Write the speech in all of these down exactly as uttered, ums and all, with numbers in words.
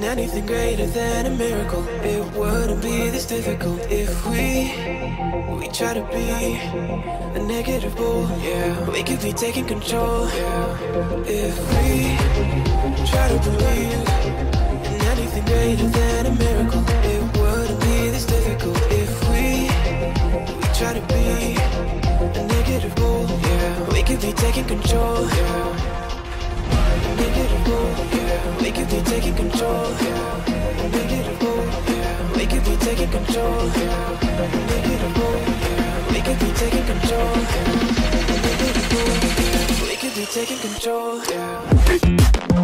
Anything greater than a miracle. It wouldn't be this difficult if we we try to be a negative bull. Yeah, we could be taking control. Yeah, if we try to believe in anything greater than a miracle. It wouldn't be this difficult if we we try to be a negative bull. Yeah, we could be taking control. Yeah. Yeah, we could be taking control. Yeah, yeah, we could be taking control. Yeah, yeah, we could be taking control. Yeah, we could be taking control. Yeah.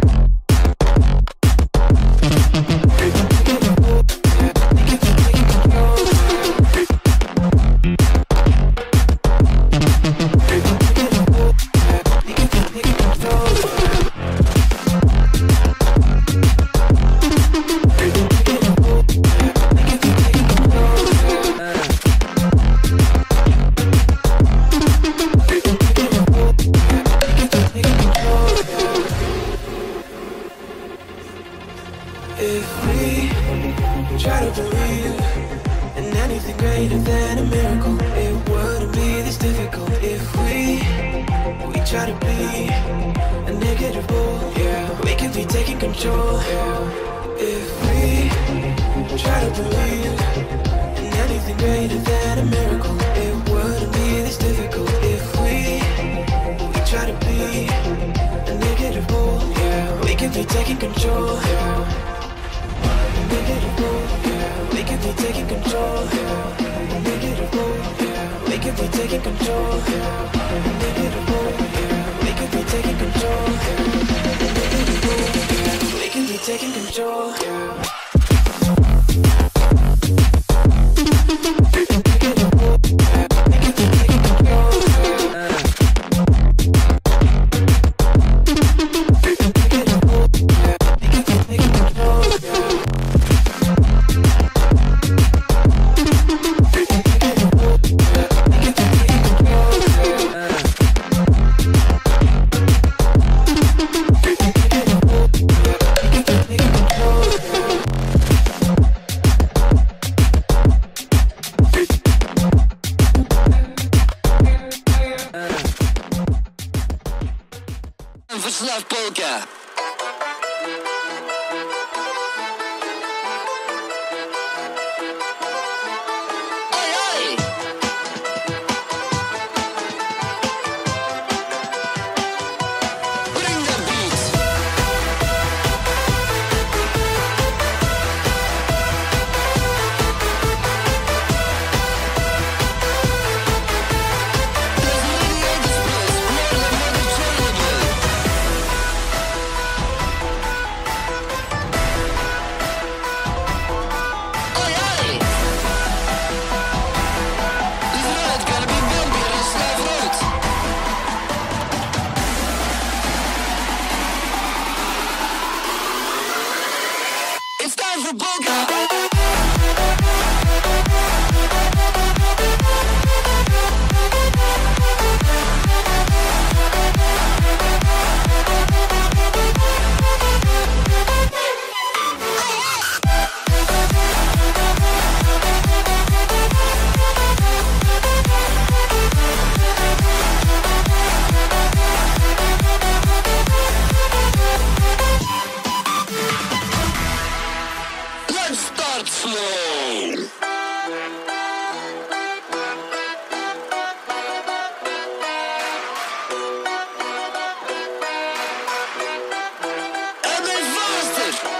If we try to believe in anything greater than a miracle, it wouldn't be this difficult if we we try to be a negative bull. Yeah, we could be taking control. Yeah, if we try to believe in anything greater than a miracle, it wouldn't be this difficult if we we try to be a negative bull. Yeah, we could be taking control. Yeah. Yeah, we could be taking control. Yeah, yeah, we could be taking control. Yeah, yeah, we could be taking control. Yeah, we could be taking control. Yeah. Wyszław Polka. Oj, oj! Bring the beat. It's time for Polka! Let's start slow. A bit faster.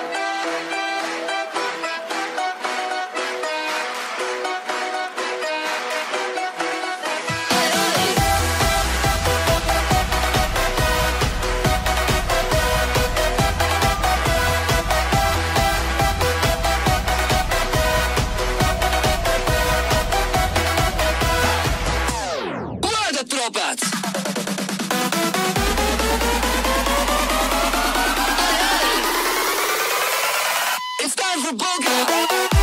Tropat. It's time for Polka.